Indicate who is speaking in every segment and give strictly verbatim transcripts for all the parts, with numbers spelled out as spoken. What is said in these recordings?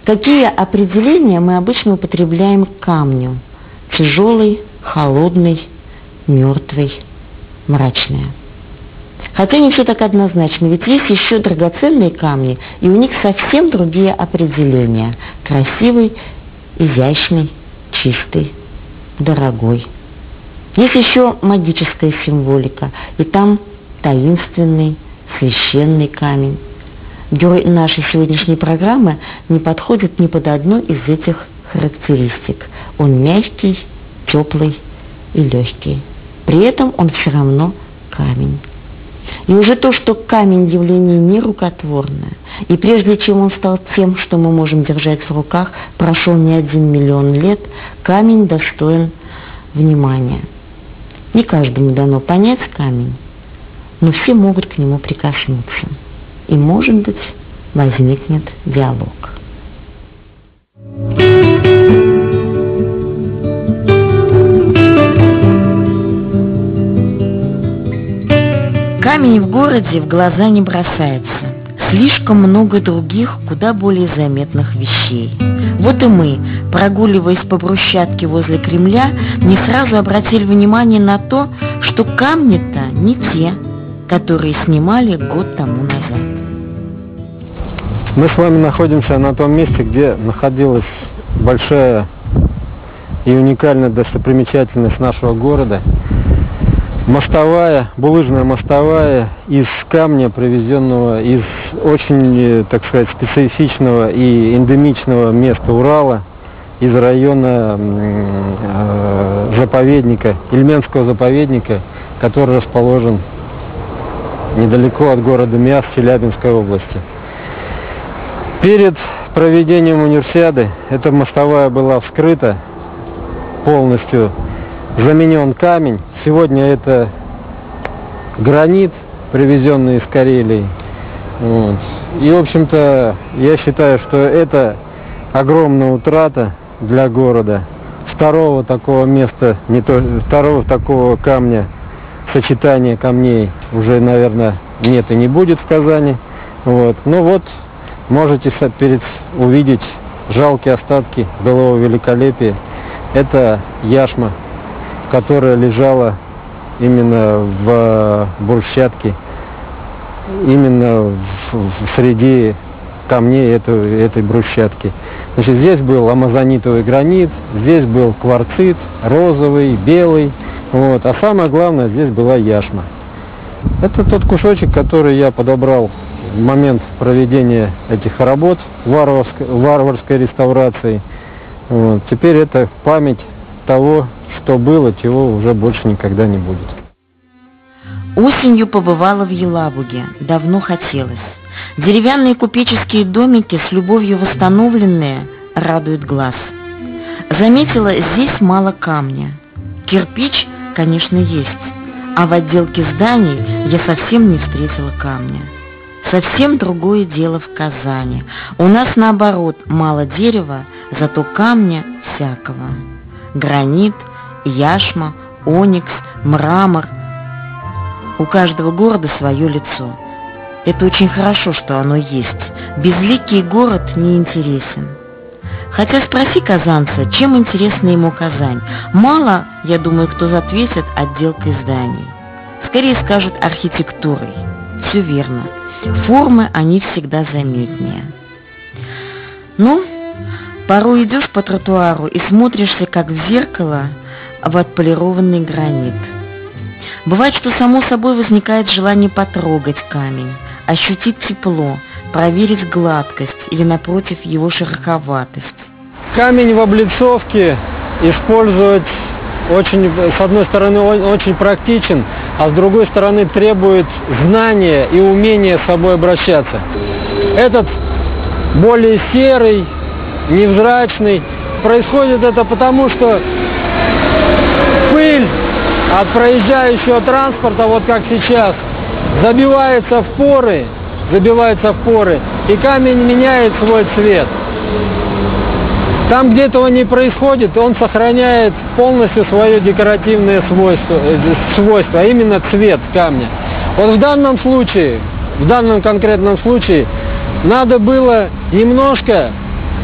Speaker 1: Какие определения мы обычно употребляем к камню? Тяжелый, холодный, мертвый, мрачный. Хотя не все так однозначно, ведь есть еще драгоценные камни, и у них совсем другие определения. Красивый, изящный, чистый, дорогой. Есть еще магическая символика, и там таинственный, священный камень. Герой нашей сегодняшней программы не подходит ни под одну из этих характеристик. Он мягкий, теплый и легкий. При этом он все равно камень. И уже то, что камень явление нерукотворное, и прежде чем он стал тем, что мы можем держать в руках, прошел не один миллион лет, камень достоин внимания. Не каждому дано понять камень, но все могут к нему прикоснуться. И, может быть, возникнет диалог. Камень в городе в глаза не бросается. Слишком много других, куда более заметных вещей. Вот и мы, прогуливаясь по брусчатке возле Кремля, не сразу обратили внимание на то, что камни-то не те, которые снимали год тому назад.
Speaker 2: Мы с вами находимся на том месте, где находилась большая и уникальная достопримечательность нашего города. Мостовая, булыжная мостовая из камня, привезенного из очень, так сказать, специфичного и эндемичного места Урала, из района э, заповедника, Ильменского заповедника, который расположен недалеко от города Миасс Челябинской области. Перед проведением универсиады эта мостовая была вскрыта, полностью заменен камень. Сегодня это гранит, привезенный из Карелии. Вот. И, в общем-то, я считаю, что это огромная утрата для города. Второго такого места, не то, второго такого камня, сочетания камней уже, наверное, нет и не будет в Казани. Вот. Ну вот, можете перед, увидеть жалкие остатки былого великолепия. Это яшма, которая лежала именно в брусчатке, именно в, в, среди камней этой, этой брусчатки. Значит, здесь был амазонитовый гранит, здесь был кварцит, розовый, белый, вот, а самое главное, здесь была яшма. Это тот кусочек, который я подобрал в момент проведения этих работ варварской, варварской реставрации. Вот. Теперь это память того, что было, чего уже больше никогда не будет.
Speaker 1: Осенью побывала в Елабуге, давно хотелось. Деревянные купеческие домики, с любовью восстановленные, радуют глаз. Заметила, здесь мало камня. Кирпич, конечно, есть, а в отделке зданий я совсем не встретила камня. Совсем другое дело в Казани. У нас, наоборот, мало дерева, зато камня всякого. Гранит, яшма, оникс, мрамор. У каждого города свое лицо. Это очень хорошо, что оно есть. Безликий город не интересен. Хотя спроси казанца, чем интересна ему Казань. Мало, я думаю, кто ответит отделкой зданий. Скорее скажут архитектурой. Все верно. Формы, они всегда заметнее. Ну, порой идешь по тротуару и смотришься, как в зеркало, в отполированный гранит. Бывает, что само собой возникает желание потрогать камень, ощутить тепло, проверить гладкость или, напротив, его шероховатость.
Speaker 2: Камень в облицовке использовать очень, с одной стороны, очень практичен, а с другой стороны требует знания и умения с собой обращаться. Этот более серый, невзрачный. Происходит это потому, что пыль от проезжающего транспорта, вот как сейчас, забивается в поры, забивается в поры, и камень меняет свой цвет. Там, где этого не происходит, он сохраняет полностью свое декоративное свойство, свойство, а именно цвет камня. Вот в данном случае, в данном конкретном случае, надо было немножко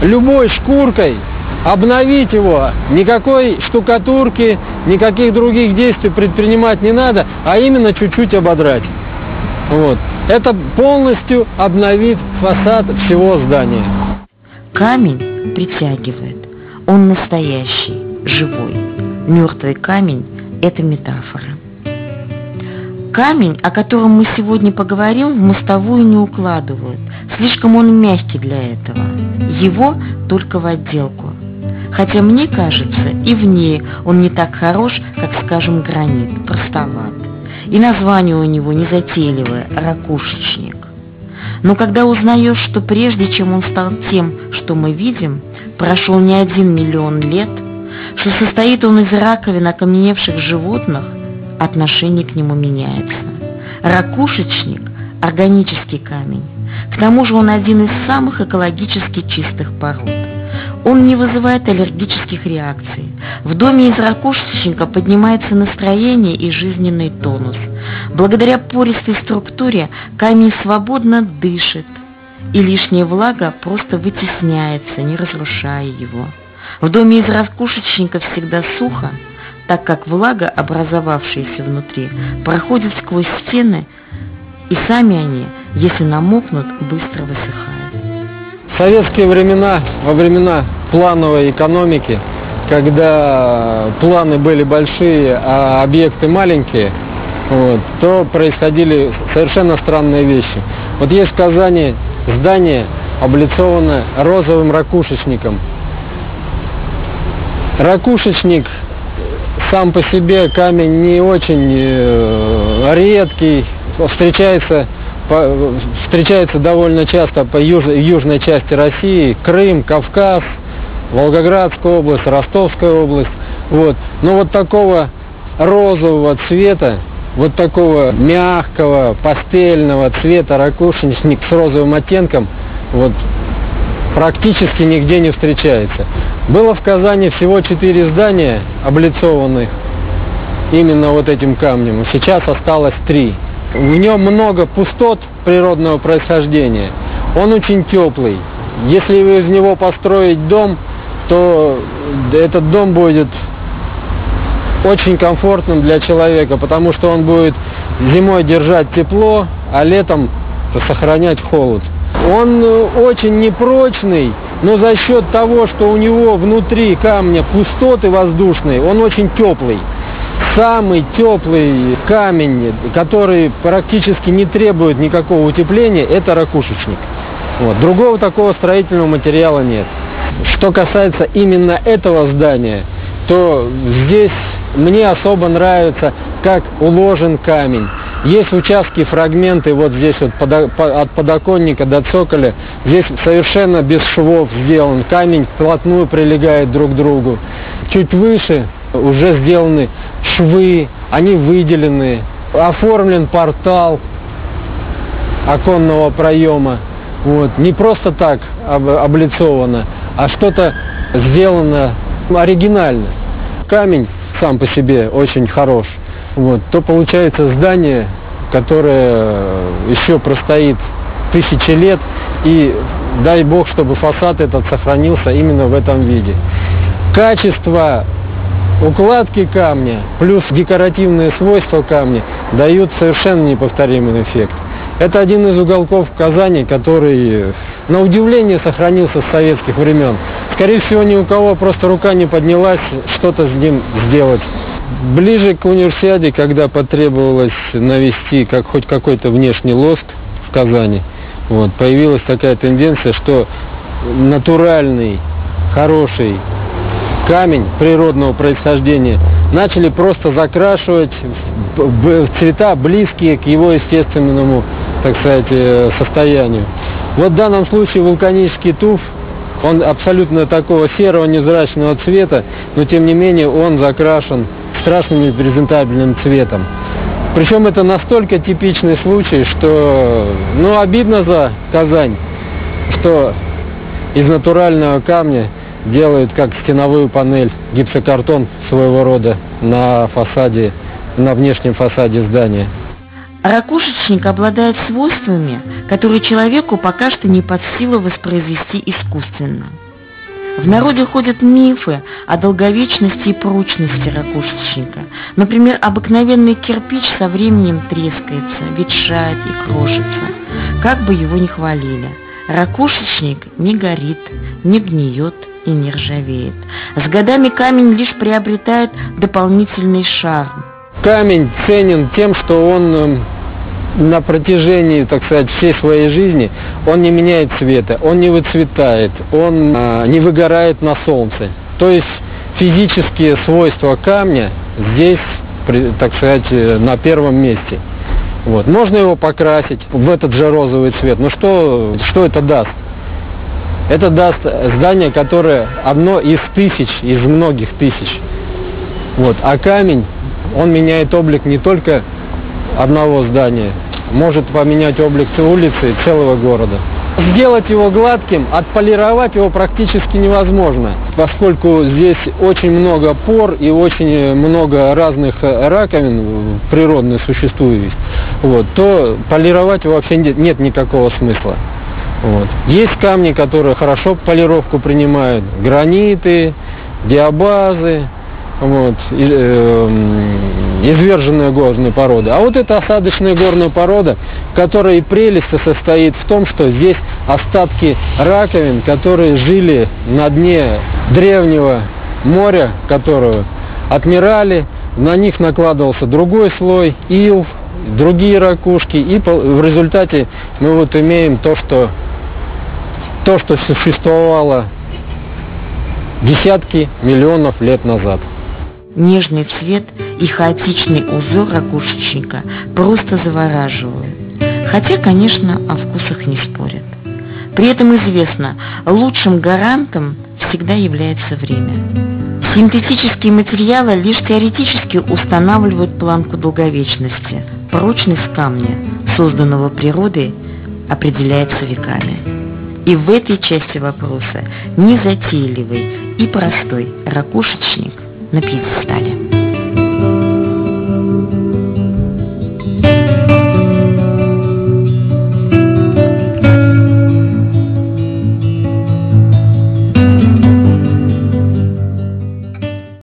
Speaker 2: любой шкуркой, обновить его, никакой штукатурки, никаких других действий предпринимать не надо, а именно чуть-чуть ободрать. Вот. Это полностью обновит фасад всего здания.
Speaker 1: Камень притягивает, он настоящий, живой. Мертвый камень – это метафора. Камень, о котором мы сегодня поговорим, в мостовую не укладывают. Слишком он мягкий для этого. Его только в отделку. Хотя мне кажется, и в ней он не так хорош, как, скажем, гранит, простоват. И название у него незатейливое – ракушечник. Но когда узнаешь, что прежде чем он стал тем, что мы видим, прошел не один миллион лет, что состоит он из раковин окаменевших животных, отношение к нему меняется. Ракушечник – органический камень. К тому же он один из самых экологически чистых пород. Он не вызывает аллергических реакций. В доме из ракушечника поднимается настроение и жизненный тонус. Благодаря пористой структуре камень свободно дышит, и лишняя влага просто вытесняется, не разрушая его. В доме из ракушечника всегда сухо, так как влага, образовавшаяся внутри, проходит сквозь стены, и сами они, если намокнут, быстро высыхают.
Speaker 2: В советские времена, во времена плановой экономики, когда планы были большие, а объекты маленькие, вот, то происходили совершенно странные вещи. Вот есть в Казани здание, облицовано розовым ракушечником. Ракушечник сам по себе камень не очень э, редкий, встречается, по, встречается довольно часто по юж, южной части России, Крым, Кавказ, Волгоградская область, Ростовская область. Вот. Но вот такого розового цвета, вот такого мягкого, пастельного цвета ракушечник с розовым оттенком, вот, практически нигде не встречается. Было в Казани всего четыре здания, облицованных именно вот этим камнем. Сейчас осталось три. В нем много пустот природного происхождения. Он очень теплый. Если из него построить дом, то этот дом будет очень комфортным для человека, потому что он будет зимой держать тепло, а летом сохранять холод. Он очень непрочный, но за счет того, что у него внутри камня пустоты воздушные, он очень теплый. Самый теплый камень, который практически не требует никакого утепления, это ракушечник. Вот. Другого такого строительного материала нет. Что касается именно этого здания, то здесь мне особо нравится, как уложен камень. Есть участки, фрагменты, вот здесь вот от подоконника до цоколя, здесь совершенно без швов сделан камень, вплотную прилегает друг к другу. Чуть выше уже сделаны швы, они выделены, оформлен портал оконного проема. Вот. Не просто так облицовано, а что-то сделано оригинально. Камень сам по себе очень хорош. Вот. То получается здание, которое еще простоит тысячи лет, и дай бог, чтобы фасад этот сохранился именно в этом виде. Качество укладки камня плюс декоративные свойства камня дают совершенно неповторимый эффект. Это один из уголков Казани, который, на удивление, сохранился с советских времен. Скорее всего, ни у кого просто рука не поднялась что-то с ним сделать. Ближе к универсиаде, когда потребовалось навести как, хоть какой-то внешний лоск в Казани, вот, появилась такая тенденция, что натуральный, хороший камень природного происхождения начали просто закрашивать в цвета, близкие к его естественному, так сказать, состоянию. Вот в данном случае вулканический туф, он абсолютно такого серого невзрачного цвета, но тем не менее он закрашен страшным и презентабельным цветом. Причем это настолько типичный случай, что, ну, обидно за Казань, что из натурального камня делают как стеновую панель, гипсокартон своего рода на фасаде, на внешнем фасаде здания.
Speaker 1: Ракушечник обладает свойствами, которые человеку пока что не под силу воспроизвести искусственно. В народе ходят мифы о долговечности и прочности ракушечника. Например, обыкновенный кирпич со временем трескается, ветшает и крошится, как бы его ни хвалили. Ракушечник не горит, не гниет и не ржавеет. С годами камень лишь приобретает дополнительный шарм.
Speaker 2: Камень ценен тем, что он на протяжении, так сказать, всей своей жизни он не меняет цвета, он не выцветает, он а, не выгорает на солнце. То есть физические свойства камня здесь, так сказать, на первом месте. Вот. Можно его покрасить в этот же розовый цвет. Но что, что это даст? Это даст здание, которое одно из тысяч, из многих тысяч. Вот. А камень, он меняет облик не только одного здания, может поменять облик улицы и целого города. Сделать его гладким, отполировать его практически невозможно, поскольку здесь очень много пор и очень много разных раковин природных существует, вот, то полировать его вообще нет, нет никакого смысла. Вот. Есть камни, которые хорошо полировку принимают, граниты, диабазы, вот, и, э, изверженные горные породы. А вот эта осадочная горная порода, которая и прелесть состоит в том, что здесь остатки раковин, которые жили на дне древнего моря, которого отмирали, на них накладывался другой слой, ил, другие ракушки, и в результате мы вот имеем то, что, то, что существовало десятки миллионов лет назад.
Speaker 1: Нежный цвет и хаотичный узор ракушечника просто завораживают. Хотя, конечно, о вкусах не спорят. При этом известно, лучшим гарантом всегда является время. Синтетические материалы лишь теоретически устанавливают планку долговечности. Прочность камня, созданного природой, определяется веками. И в этой части вопроса незатейливый и простой ракушечник на пьедестале.